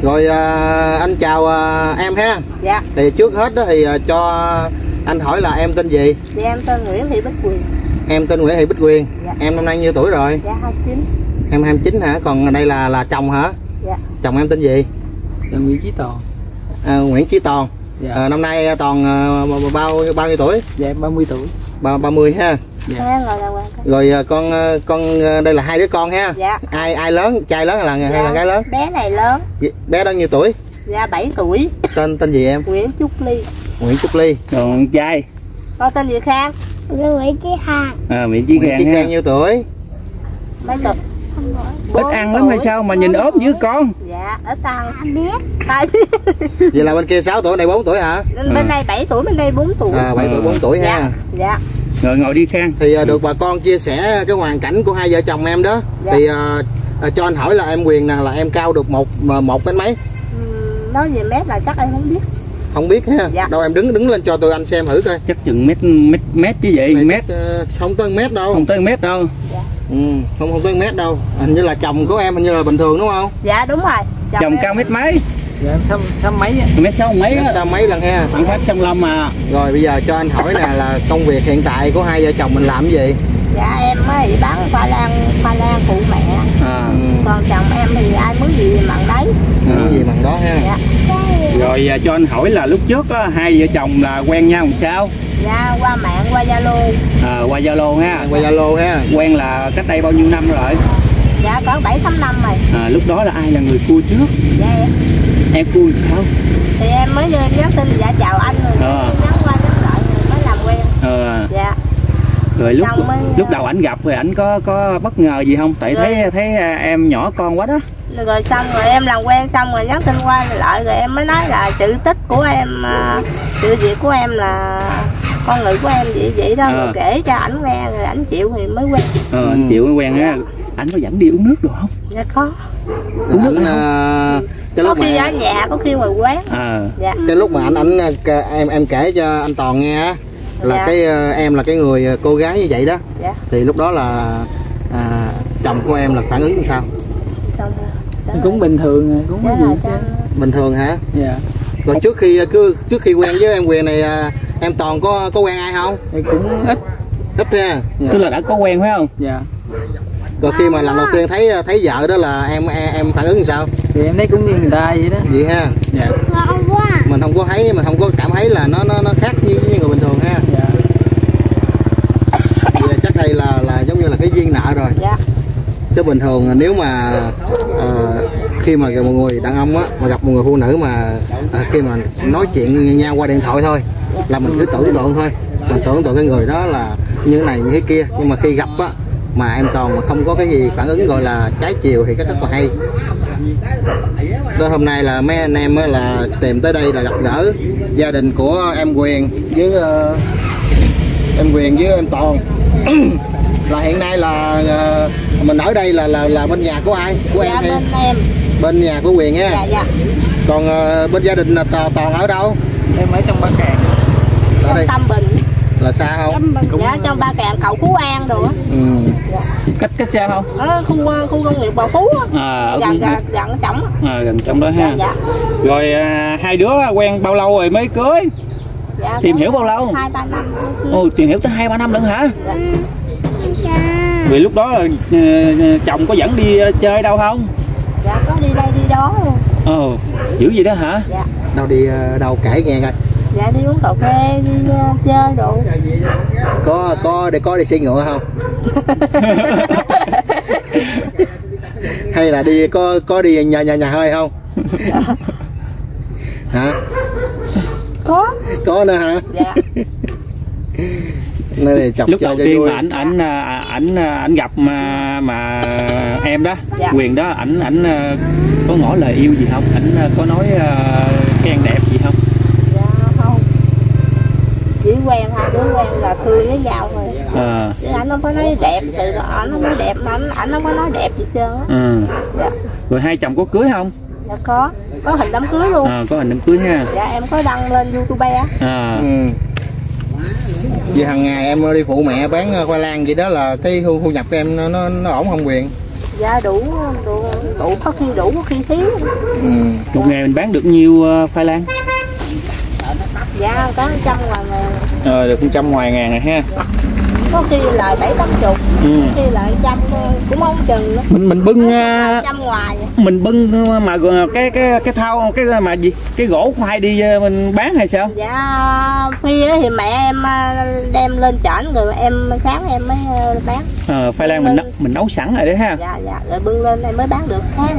Rồi anh chào em ha. Dạ. Thì trước hết đó thì cho anh hỏi là em tên gì? Dạ em tên Nguyễn Thị Bích Quyền. Em tên Nguyễn Thị Bích Quyền. Dạ. Em năm nay nhiêu tuổi rồi? Dạ 29. Em 29 hả? Còn đây là chồng hả? Dạ. Chồng em tên gì? Nguyễn Chí Toàn. Nguyễn Chí Toàn. Dạ. Năm nay Toàn bao nhiêu tuổi? Dạ em 30 tuổi. 30 ha. Dạ. Rồi con đây là hai đứa con ha. Dạ. Ai lớn, trai lớn hay là gái lớn? Bé này lớn. Bé đó nhiêu tuổi? Dạ 7 tuổi. Tên gì em? Nguyễn Trúc Ly. Nguyễn Trúc Ly. Còn trai? Con tên gì Khang? Nguyễn Chí Khang. Nguyễn Chí Khang ha. Nhiêu tuổi? Mấy tuổi? Ít ăn lắm hay sao mà nhìn ốm dữ con? Dạ ít ăn. Anh biết. Vậy là bên kia 6 tuổi, này 4 tuổi hả? Bên đây 7 tuổi, bên đây 4 tuổi. 7 tuổi 4 tuổi ha. Dạ. Rồi ngồi đi Khang. Thì được bà con chia sẻ cái hoàn cảnh của hai vợ chồng em đó. Dạ. Thì cho anh hỏi là em Quyền nè, là em cao được một đến mấy? Nói về mét là chắc em không biết. Không biết ha. Dạ. Đâu em đứng lên cho tôi anh xem thử coi. Chắc chừng mét chứ vậy. Mét không tới mét đâu. Không tới mét đâu. Dạ. Không tới mét đâu. Hình như là chồng của em hình như là bình thường đúng không? Dạ đúng rồi. Chồng cao mét mấy? Dạ em sáu mấy. Mét 6 mấy á. Sao mấy lần ha. Khoảng phát 65 mà. Rồi bây giờ cho anh hỏi nè là công việc hiện tại của hai vợ chồng mình làm cái gì? Dạ em mới bán khoai lang phụ mẹ. Còn chồng em thì ai muốn gì mặn đấy. Muốn gì mặn đó ha. Dạ. Rồi cho anh hỏi là lúc trước á, hai vợ chồng là quen nhau làm sao? Dạ qua mạng, qua Zalo. Qua Zalo ha. Qua Zalo ha. Quen là cách đây bao nhiêu năm rồi? Dạ có 7-8 năm rồi. Lúc đó là ai là người cua trước? Dạ em. Em cua sao? Thì em mới nhắn tin dạ chào anh rồi nhắn qua nhắn lại rồi mới làm quen. Dạ. Rồi lúc đầu ảnh gặp rồi ảnh có bất ngờ gì không? Tại thấy em nhỏ con quá đó. Rồi xong rồi em làm quen xong rồi nhắn tin qua lại rồi em mới nói là chữ tích của em, chữ việc của em là con người của em vậy đó. Rồi kể cho ảnh nghe rồi ảnh chịu thì mới quen. Ảnh chịu mới quen ha. Ảnh có dẫn đi uống nước được không? Dạ có. Uống nước cái lúc có khi ở nhà, có khi ngoài quán. Dạ. Cái lúc mà em kể cho anh Toàn nghe là dạ. Em là cái người cô gái như vậy đó. Dạ. Thì lúc đó là chồng của em là phản ứng sao? Cũng bình thường, cũng có gì. Bình thường hả? Dạ. Rồi trước khi quen với em Quyền này em Toàn có quen ai không? Thì cũng ít. Ít ha. Dạ. Tức là đã có quen phải không? Dạ. Rồi khi mà lần đầu tiên thấy vợ đó là em phản ứng sao? Thì em thấy cũng như người ta vậy đó. Vậy ha. Dạ. Mình không có cảm thấy là nó khác như người bình thường ha. Dạ. Vậy là chắc đây là giống như là cái duyên nợ rồi. Dạ. Chứ bình thường nếu mà khi mà một người đàn ông á mà gặp một người phụ nữ mà khi mà nói chuyện nhau qua điện thoại thôi là mình cứ tưởng tượng thôi, mình tưởng tượng cái người đó là như thế này như thế kia, nhưng mà khi gặp á mà em Toàn mà không có cái gì phản ứng gọi là trái chiều thì rất là hay. Đó, hôm nay là mấy anh em là tìm tới đây là gặp gỡ gia đình của em Quyền với em Toàn. Là hiện nay là mình ở đây là bên nhà của ai? Của dạ, em hay? Bên em. Bên nhà của Quyền nha. Dạ dạ. Còn bên gia đình là Toàn ở đâu? Em ở trong Ba Càng. Ở đây. Tâm Bình. Là xa không? Dạ trong Ba Càng, cầu Phú An rồi á. Dạ. Cách xa không? Khu công nghiệp Bào Phú á. Gần trong. Gần trong đó ha. Dạ. Rồi hai đứa quen bao lâu rồi mới cưới? Dạ, tìm hiểu bao lâu? 2-3 năm. Ồ, tìm hiểu tới 2-3 năm lận hả? Dạ. Vì lúc đó là chồng có dẫn đi chơi đâu không? Dạ có đi đây đi đó luôn. Dữ gì đó hả? Dạ. Đâu đi đâu kể nghe coi. Dạ đi uống cà phê, đi chơi đồ. Có đi xe ngựa không? Hay là đi có đi nhà hơi không? Dạ. Hả? Có nữa hả? Dạ. Lúc đầu tiên mà ảnh gặp mà em đó, dạ. Quyền đó, ảnh có ngỏ lời yêu gì không? Ảnh có nói khen đẹp gì không? Dạ không. Chỉ quen hai đứa quen là thương với nhau thôi. Chứ ảnh không có nói đẹp, từ đó ảnh không nói đẹp, ảnh không có nói đẹp gì trơn á. Dạ. Rồi hai chồng có cưới không? Dạ có hình đám cưới luôn. Có hình đám cưới ha. Dạ em có đăng lên YouTube á. Vì hàng ngày em đi phụ mẹ bán khoai lang vậy đó là cái thu nhập của em nó ổn không Quyền? Dạ đủ, có khi đủ, có khi thiếu. Một ngày mình bán được nhiêu khoai lang? Dạ có 100 ngoài ngàn. Được 100 ngoài ngàn rồi ha. Có khi là 7-80, có khi là 100 cũng không chừng nữa. Mình bưng 100 ngoài. Mình bưng mà cái thau cái mà gì cái gỗ khoai đi mình bán hay sao? Dạ phi thì mẹ em đem lên trển rồi em sáng em mới bán. Khoai lang mình nấu sẵn rồi đấy ha. Dạ rồi bưng lên em mới bán được tháng.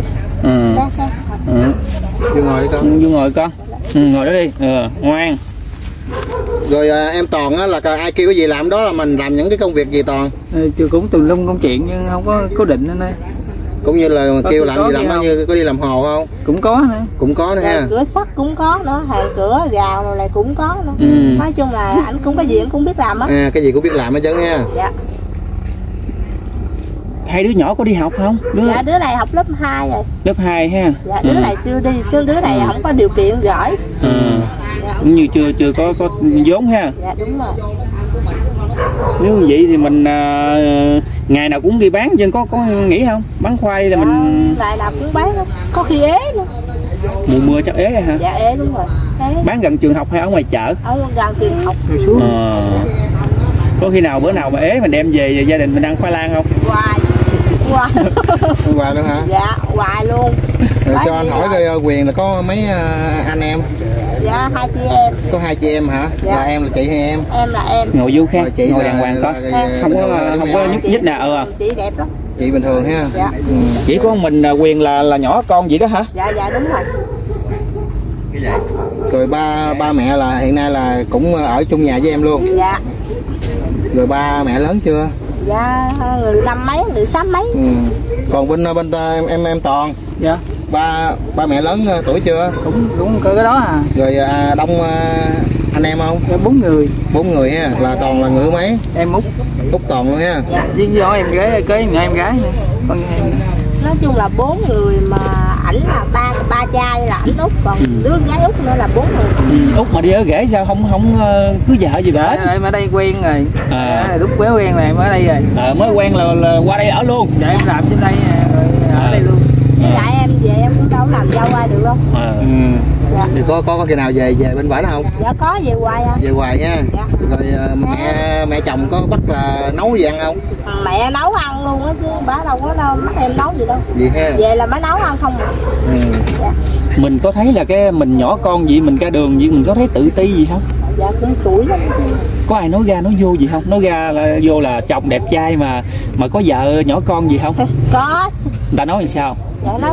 Vô ngồi đi con. Vô ngồi con. Ngồi đó đi. Ngoan. Rồi em Toàn á là ai kêu cái gì làm đó là mình làm những cái công việc gì Toàn? Chưa cũng tùm lum công chuyện nhưng không có cố định nữa. Cũng như là kêu làm gì làm đó, như có đi làm hồ không? Cũng có nữa. Cũng có nữa ha. Cửa sắt cũng có nữa, hàng cửa rào rồi này cũng có nữa. Nói chung là ảnh cũng cái gì anh cũng biết làm á. Cái gì cũng biết làm hết trơn ha. Dạ. Hai đứa nhỏ có đi học không? Dạ đứa này học lớp 2 rồi. Lớp 2 ha. Dạ đứa này chưa đi, chứ đứa này không có điều kiện giỏi. Cũng như chưa có vốn ha. Dạ đúng rồi. Nếu vậy thì mình ngày nào cũng đi bán chứ có nghỉ không? Bán khoai là mình ngày nào cũng bán, có khi ế nữa. Mùa mưa chắc ế hả? Dạ ế đúng rồi. Ế. Bán gần trường học hay ở ngoài chợ? Ở gần trường học. Có khi nào bữa nào mà ế mình đem về gia đình mình ăn khoai lang không? Hoài. Hoài luôn hả? Dạ hoài luôn. Cho anh hỏi coi Quyền là có mấy anh em? Dạ 2 chị em. Có 2 chị em hả? Dạ. Là em là chị hay em? Em là em. Ngồi vô khác, ngồi đàng hoàng có. Không có nhúc nhích nào. Chị đẹp lắm. Chị bình thường ha. Dạ. Chỉ có mình Quyền là nhỏ con vậy đó hả? Dạ đúng rồi. Rồi ba mẹ là hiện nay là cũng ở chung nhà với em luôn. Dạ. Rồi ba mẹ lớn chưa? Dạ người 5 mấy, người 6 mấy. Còn bên em Toàn. Dạ. Ba mẹ lớn tuổi chưa? Cũng cỡ cái đó à. Rồi đông anh em không? Dạ, 4 người. 4 người ha. Là Toàn là người thứ mấy? Em Út. Út Toàn luôn ha. Dạ. Với do em gái kế em gái nữa. Con em. Nói chung là 4 người mà ảnh là ba trai là ảnh Út, còn đứa gái Út nữa là 4 người. Út mà đi ở rể sao không cưới vợ gì đó? Em ở đây quen rồi. Lúc mới quen là em ở đây rồi. Mới quen là qua đây ở luôn. Dạ em làm trên đây rồi ở đây luôn. Với lại em về em cũng đâu làm dâu ai được không? Dạ. Thì có khi nào về bên bển không? Dạ có về hoài à. Về hoài nha. Dạ. Rồi mẹ chồng có bắt là nấu gì ăn không? Mẹ nấu ăn luôn á chứ bả đâu có bắt em nấu gì đâu. Vậy ha. Về là bả nấu ăn không à. Dạ. Mình có thấy là mình nhỏ con vậy mình ra đường vậy mình có thấy tự ti gì không? Dạ cũng tuổi lắm. Có ai nói ra nói vô gì không? Nói ra là vô là chồng đẹp trai mà có vợ nhỏ con gì không? Có. Người ta nói làm sao? Dạ nói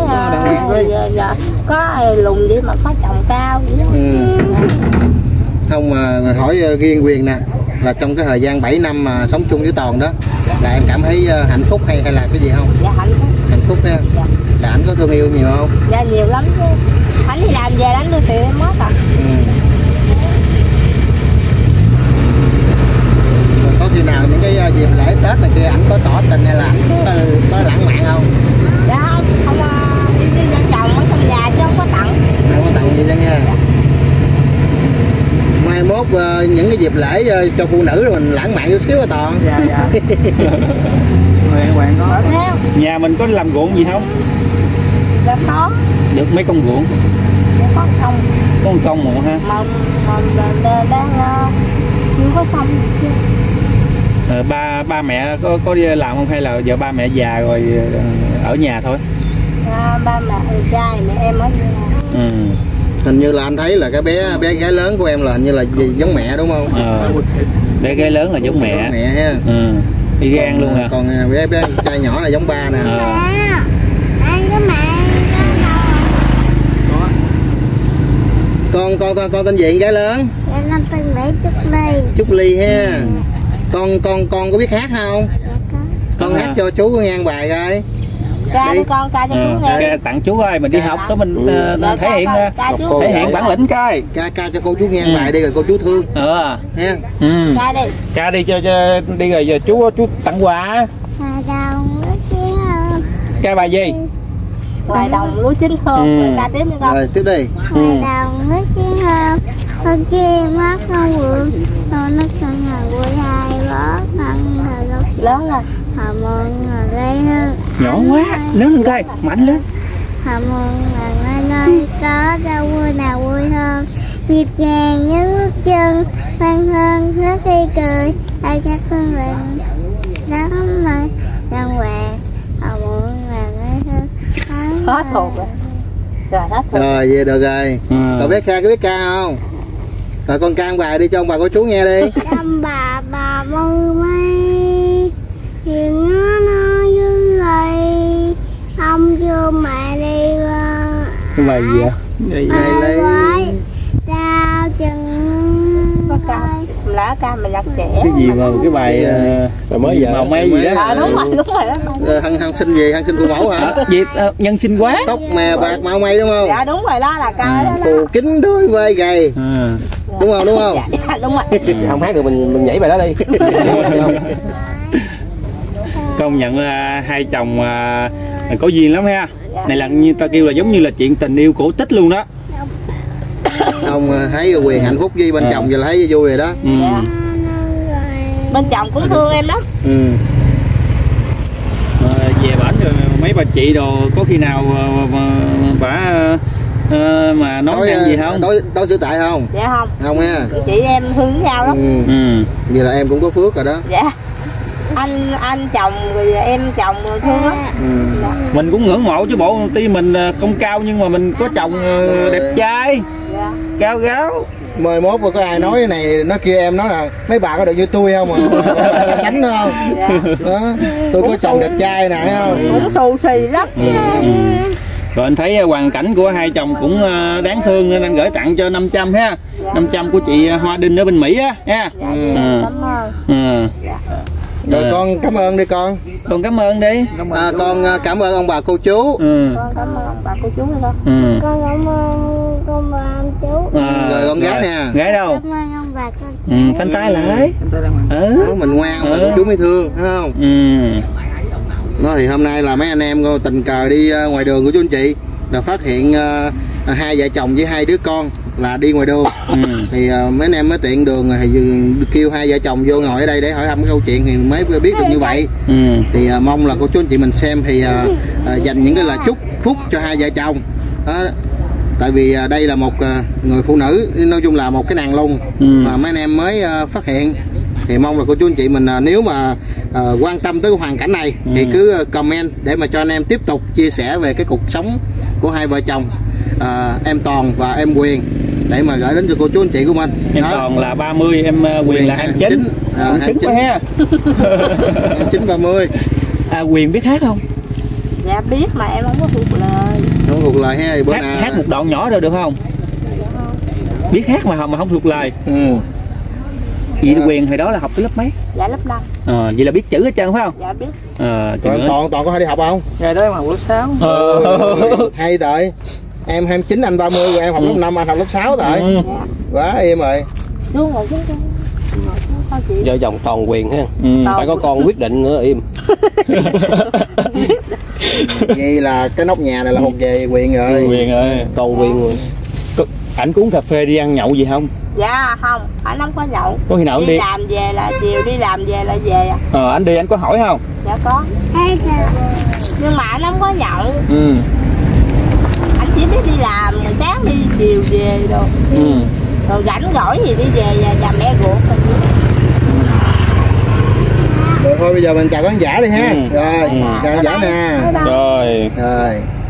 có lùn gì mà có chồng cao vậy đó. Không mà hỏi riêng Quyền nè, là trong cái thời gian 7 năm mà sống chung với Toàn đó là em cảm thấy hạnh phúc hay là cái gì không? Dạ hạnh phúc. Hạnh phúc ha. Dạ. Là anh có thương yêu nhiều không? Dạ nhiều lắm chứ. Anh đi làm về anh đưa tiền em mất à. Rồi có khi nào những cái dịp lễ Tết này kia ảnh có tỏ tình hay là ảnh có lãng mạn không? Dạ không đi vợ chồng ở trong nhà chứ không có tặng. Không có tặng gì chứ nha. Mai mốt những cái dịp lễ cho phụ nữ rồi mình lãng mạn chút xíu à Toàn. Dạ. Hoàng có. Nhà mình có làm ruộng gì không? Dạ có. Được mấy công ruộng? Dạ có công. Có một công một ha. Mà đang chưa có xong chưa. Ba mẹ có đi làm không hay là giờ ba mẹ già rồi ở nhà thôi? Ba mẹ trai mẹ em ở nhà. Hình như là anh thấy là cái bé gái lớn của em là hình như là giống mẹ đúng không? Bé gái lớn là giống mẹ. Giống mẹ ha. Y gan luôn hả? Còn bé trai nhỏ là giống ba nè. Anh có mẹ Con tên gì gái lớn? Dạ năm tên để Trúc Ly. Trúc Ly ha. Con có biết hát không? Dạ có. Con hát cho chú ngang bài coi. Ca đi con, ca cho chú nghe. Tặng chú ơi, mình đi học đó mình thể hiện bản lĩnh coi. Ca cho cô chú nghe bài đi rồi cô chú thương. Ha. Ca đi. Ca đi cho đi rồi giờ chú tặng quà. Ca bài gì? Ngoài đồng lúa chín thơm, rồi ca tiếp đi con. Rồi tiếp đi. Ngoài đồng lúa chín thơm, con chim mắt không vườn, con nước sân hà vui hai bó, thân hà lúc lớn lên. hà môn hà gây hương. Nhỏ quá, lớn lên coi, mạnh lên. Họ mừng là nơi có đâu vui nào vui hơn. Nhịp nhàng nhớ bước chân, hoan hân hết khi cười. Ai chắc con mình nắng mây trăng hoàng. Họ mừng là nơi hơn. Hết hồn rồi. Rồi hết hồn. Rồi về được rồi. Rồi biết ca có biết ca không? Rồi con ca bài đi cho ông bà cô chú nghe đi. Trăm bà mơ mây, hiền nó như vậy. Ông chưa mẹ đi Cái bài gì vậy? ai quái đau chân Có ca, lá ca mà nhạc trẻ. Cái gì mà cái bài mới giờ màu mây gì đó. Đúng rồi đó. Hân sinh gì? Hân sinh phụ mẫu hả? Dịp nhân sinh quá. Tóc mè bạc màu mây đúng không? Dạ đúng rồi, đó là ca đó. Phù kính đôi vai gầy. Đúng không? Đúng không? Dạ, đúng rồi. Không hát được mình nhảy bài đó đi. Công nhận hai chồng có duyên lắm ha. Này là như ta kêu là giống như là chuyện tình yêu cổ tích luôn đó. Ông thấy Quyền hạnh phúc với bên chồng giờ là thấy vui rồi đó. Bên chồng cũng thương em lắm. Về bển rồi mấy bà chị đồ có khi nào bả mà nói em gì không? Đối xử tệ không? Dạ không. Không nha. Chị em thương nhau lắm. Vậy là em cũng có phước rồi đó. Dạ. Anh chồng rồi em chồng rồi thương lắm. Mình cũng ngưỡng mộ chứ bộ, tuy mình không cao nhưng mà mình có chồng đẹp trai. Dạ. Cao gáo. Mai mốt mà có ai nói cái này nói kia em nói là mấy bà có được như tôi không mà mấy bà so sánh không? Dạ. Đó. Tôi có chồng đẹp trai nè thấy không? Cũng xù xì lắm. Rồi anh thấy hoàn cảnh của hai chồng cũng đáng thương nên anh gửi tặng cho 500 ha. 500 của chị Hoa Đinh ở bên Mỹ á nha. Cảm ơn. Rồi con cảm ơn đi con. Con cảm ơn đi. Con cảm ơn ông bà cô chú. Con cảm ơn ông bà cô chú rồi đó. con cảm ơn con bà ông chú. Rồi con gái nè. Gái đâu? Cảm ơn ông bà con. Phanh tay lại. Mình ngoan ông bà cô chú mới thương thấy không? Nó thì hôm nay là mấy anh em tình cờ đi ngoài đường của chú anh chị là phát hiện hai vợ chồng với hai đứa con là đi ngoài đường. Thì mấy anh em mới tiện đường thì kêu hai vợ chồng vô ngồi ở đây để hỏi thăm cái câu chuyện thì mới biết được như vậy. Thì mong là cô chú anh chị mình xem thì dành những cái lời chúc phúc cho hai vợ chồng đó. Tại vì đây là một người phụ nữ, nói chung là một cái nàng lùng mà mấy anh em mới phát hiện. Thì mong là cô chú anh chị mình nếu mà quan tâm tới cái hoàn cảnh này thì cứ comment để mà cho anh em tiếp tục chia sẻ về cái cuộc sống của hai vợ chồng em Toàn và em Quyền để mà gửi đến cho cô chú anh chị của mình. Em Toàn là 30, em Quyền là 29. Xứng quá ha. 29 30. Quyền biết hát không? Dạ biết mà em không có thuộc lời. Không thuộc lời ha. Bữa Hát một đoạn nhỏ rồi được không? Biết hát mà không thuộc lời. Vậy Quyền hồi đó là học tới lớp mấy? Dạ lớp 5. Vậy là biết chữ hết trơn phải không? Dạ biết. Toàn có hay đi học không? Ngày đó mà lớp 6. Hay rồi. Em 29 anh 30 rồi em học lớp 5 anh học lớp 6 rồi. Quá im rồi. Xuống rồi chứ. Vợ chồng Toàn Quyền ha. Phải có con quyết định nữa im. Vậy là cái nóc nhà này là thuộc về Quyền rồi. Quyền ơi. Toàn Quyền rồi. Ảnh uống cà phê đi ăn nhậu gì không? Dạ không, anh không có nhậu. Có khi nào đi đi làm về là chiều, đi làm về là về à. Anh đi anh có hỏi không? Dạ có. Nhưng mà anh không có nhậu. Anh chỉ biết đi làm, rồi sáng đi chiều về rồi. Rồi rảnh rỗi gì đi về nhà mẹ ruột. Rồi thôi bây giờ mình chào khán giả đi ha. Rồi, chào khán giả nè. Rồi. Rồi.